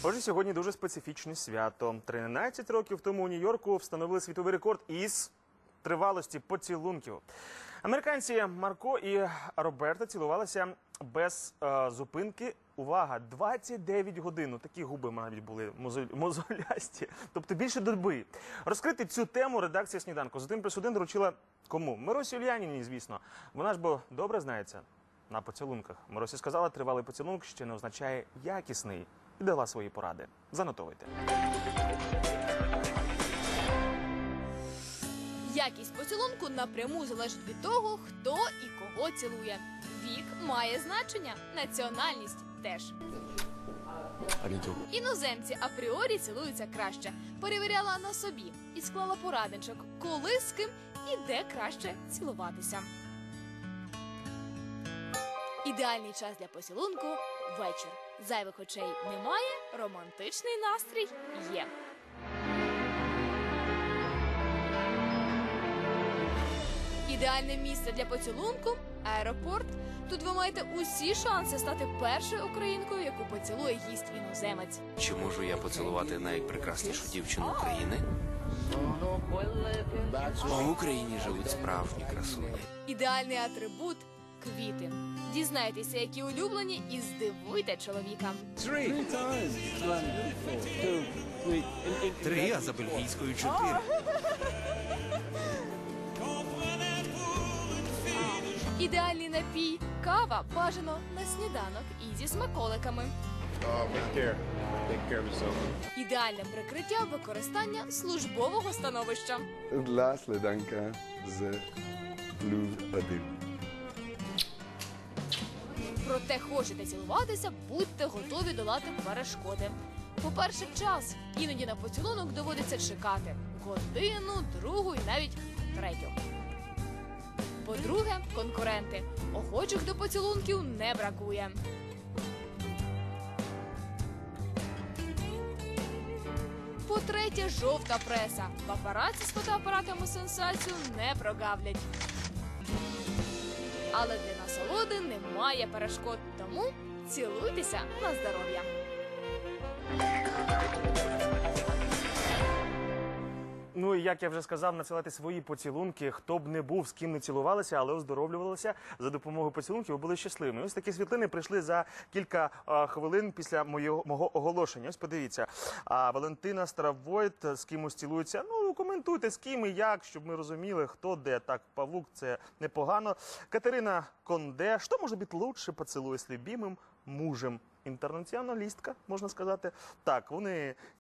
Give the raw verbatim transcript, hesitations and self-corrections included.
Отже, сьогодні дуже специфічне свято. тринадцять років тому у Нью-Йорку встановили світовий рекорд із тривалості поцілунків. Американці Марко і Роберта цілувалися без е, зупинки. Увага, двадцять дев'ять годин. Такі губи навіть були мозолясті. Тобто більше доби. Розкрити цю тему редакція «Сніданку» з один плюс один доручила кому? Миросі Ульяніній, звісно. Вона ж бо добре знається на поцілунках. Миросі сказала, тривалий поцілунок ще не означає якісний. І дала свої поради. Занотовуйте. Якість поцілунку напряму залежить від того, хто і кого цілує. Вік має значення, національність теж. Іноземці апріорі цілуються краще. Перевіряла на собі і склала порадничок, коли, з ким і де краще цілуватися. Ідеальний час для поцілунку – вечір. Зайвих очей немає, романтичний настрій є. Ідеальне місце для поцілунку – аеропорт. Тут ви маєте усі шанси стати першою українкою, яку поцілує гість іноземець. Чи можу я поцілувати найпрекраснішу дівчину України? В Україні живуть справжні красуні. Ідеальний атрибут – квіти. Дізнайтеся, які улюблені, і здивуйте чоловіка. Три, а за бельгійською чотири. Ідеальний напій – кава, бажано на сніданок і зі смаколиками. Ідеальне прикриття – використання службового становища. Одна сніданка з плюс один. Проте хочете цілуватися, будьте готові долати перешкоди. По-перше, час. Іноді на поцілунок доводиться чекати. Годину, другу і навіть третю. По-друге, конкуренти. Охочих до поцілунків не бракує. По-третє, жовта преса. Папараці з фотоапаратами сенсацію не прогавлять. Але для насолоди немає перешкод. Тому цілуйтеся на здоров'я. Ну і як я вже сказав, надсилати свої поцілунки, хто б не був, з ким не цілувалися, але оздоровлювалися за допомогою поцілунків і були щасливими. Ось такі світлини прийшли за кілька а, хвилин після моєго, мого оголошення. Ось подивіться. А Валентина Старовойт з кимось цілується. Ну, коментуйте, з ким і як, щоб ми розуміли, хто де. Так, Павук, це непогано. Катерина Конде. Що може бути лучше поцілуй з любимим мужем? Інтернаціоналістка, можна сказати. Так, вони